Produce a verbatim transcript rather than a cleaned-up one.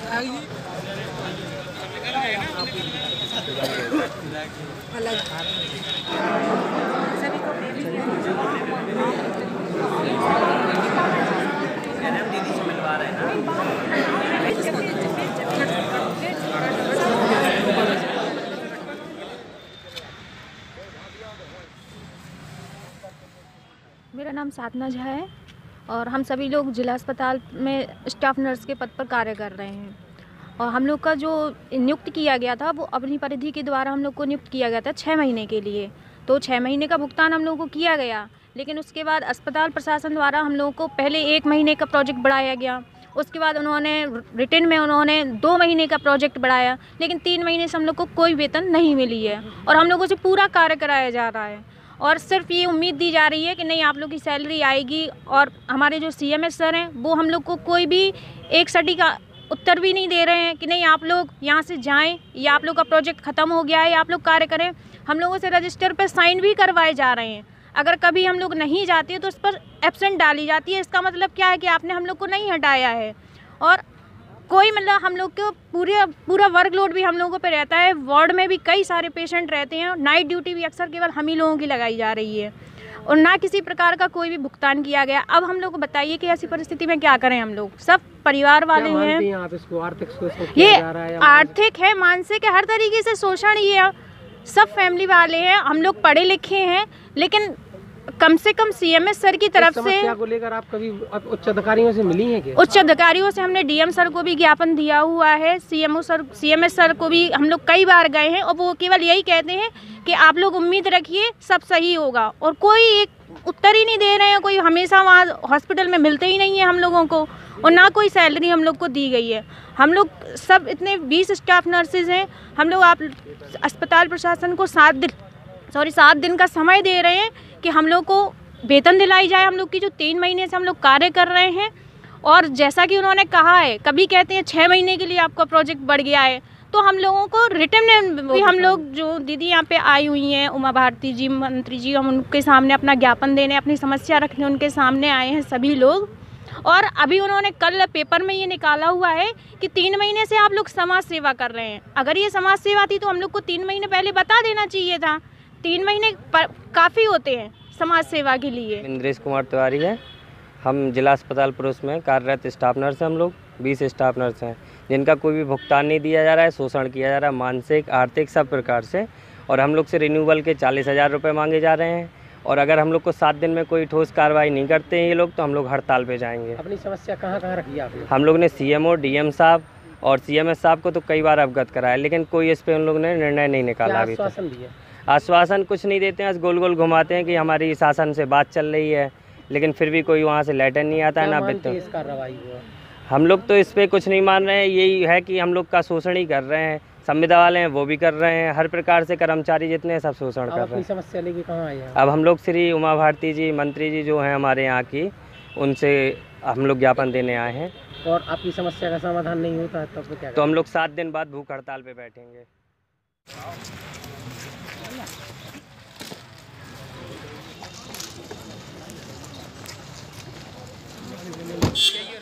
दीदी से मिलवा रहे हैं ना। मेरा नाम साधना झा है और हम सभी लोग जिला अस्पताल में स्टाफ नर्स के पद पर कार्य कर रहे हैं। और हम लोग का जो नियुक्त किया गया था वो अपनी परिधि के द्वारा हम लोग को नियुक्त किया गया था छः महीने के लिए। तो छः महीने का भुगतान हम लोगों को किया गया, लेकिन उसके बाद अस्पताल प्रशासन द्वारा हम लोगों को पहले एक महीने का प्रोजेक्ट बढ़ाया गया, उसके बाद उन्होंने रिटर्न में उन्होंने दो महीने का प्रोजेक्ट बढ़ाया, लेकिन तीन महीने से हम लोग को कोई वेतन नहीं मिली है और हम लोगों से पूरा कार्य कराया जा रहा है। और सिर्फ ये उम्मीद दी जा रही है कि नहीं आप लोग की सैलरी आएगी। और हमारे जो सी एम एस सर हैं वो हम लोग को कोई भी एक सटीक उत्तर भी नहीं दे रहे हैं कि नहीं आप लोग यहाँ से जाएं या आप लोग का प्रोजेक्ट ख़त्म हो गया है या आप लोग कार्य करें। हम लोगों से रजिस्टर पर साइन भी करवाए जा रहे हैं। अगर कभी हम लोग नहीं जाते तो उस पर एब्सेंट डाली जाती है। इसका मतलब क्या है कि आपने हम लोग को नहीं हटाया है। और कोई मतलब हम लोग को पूरे पूरा वर्कलोड भी हम लोगों पे रहता है। वार्ड में भी कई सारे पेशेंट रहते हैं और नाइट ड्यूटी भी अक्सर केवल हम ही लोगों की लगाई जा रही है और ना किसी प्रकार का कोई भी भुगतान किया गया। अब हम लोग को बताइए कि ऐसी परिस्थिति में क्या करें। हम लोग सब परिवार वाले हैं, हैं आप इसको आर्थिक शोषण ये है आर्थिक है, मानसिक है, हर तरीके से शोषण ही है। सब फैमिली वाले हैं, हम लोग पढ़े लिखे हैं, लेकिन कम से कम सी एम एस सर की तरफ से समस्या को लेकर आप कभी उच्च अधिकारियों से मिली हैं क्या? उच्च अधिकारियों से हमने डी एम सर को भी ज्ञापन दिया हुआ है, C M O sir C M S sir को भी हम लोग कई बार गए हैं और वो केवल यही कहते हैं कि आप लोग उम्मीद रखिए सब सही होगा। और कोई एक उत्तर ही नहीं दे रहे हैं। कोई हमेशा वहाँ हॉस्पिटल में मिलते ही नहीं है हम लोगों को और ना कोई सैलरी हम लोग को दी गई है। हम लोग सब इतने बीस स्टाफ नर्सेज हैं। हम लोग आप अस्पताल प्रशासन को सात दिन सॉरी सात दिन का समय दे रहे हैं कि हम लोग को वेतन दिलाई जाए। हम लोग की जो तीन महीने से हम लोग कार्य कर रहे हैं और जैसा कि उन्होंने कहा है, कभी कहते हैं छः महीने के लिए आपका प्रोजेक्ट बढ़ गया है, तो हम लोगों को रिटर्न में हम लोग जो दीदी यहाँ पे आई हुई हैं, उमा भारती जी, मंत्री जी, हम उनके सामने अपना ज्ञापन देने, अपनी समस्या रखने उनके सामने आए हैं सभी लोग। और अभी उन्होंने कल पेपर में ये निकाला हुआ है कि तीन महीने से आप लोग समाज सेवा कर रहे हैं। अगर ये समाज सेवा थी तो हम लोग को तीन महीने पहले बता देना चाहिए था। तीन महीने काफ़ी होते हैं समाज सेवा के लिए। इंद्रेश कुमार तिवारी है। हम जिला अस्पताल पुरुष में कार्यरत स्टाफ नर्स हैं। हम लोग बीस स्टाफ नर्स हैं जिनका कोई भी भुगतान नहीं दिया जा रहा है, शोषण किया जा रहा है मानसिक, आर्थिक, सब प्रकार से। और हम लोग से रिन्यूअल के चालीस हज़ार रुपये मांगे जा रहे हैं और अगर हम लोग को सात दिन में कोई ठोस कार्रवाई नहीं करते हैं ये लोग तो हम लोग हड़ताल पे जाएंगे। अपनी समस्या कहाँ कहाँ रखी आपने? हम लोग ने C M O, D M साहब और सी एम एस साहब को तो कई बार अवगत कराया, लेकिन कोई इस पर उन लोग ने निर्णय नहीं निकाला। अभी आश्वासन दिया? आश्वासन कुछ नहीं देते हैं, गोल गोल घुमाते हैं कि हमारी शासन से बात चल रही है, लेकिन फिर भी कोई वहाँ से लेटर नहीं आता है ना वित्त। हम लोग तो इस पर कुछ नहीं मान रहे हैं। यही है कि हम लोग का शोषण ही कर रहे हैं। संविदा वाले हैं वो भी कर रहे हैं, हर प्रकार से कर्मचारी जितने सब शोषण कर रहे हैं। समस्या लेके कहाँ आए हैं? अब हम लोग श्री उमा भारती जी, मंत्री जी जो हैं हमारे यहाँ की, उनसे हम लोग ज्ञापन देने आए हैं। और आपकी समस्या का समाधान नहीं होता है तब तो क्या? तो हम लोग सात दिन बाद भूख हड़ताल पे बैठेंगे। Yeah.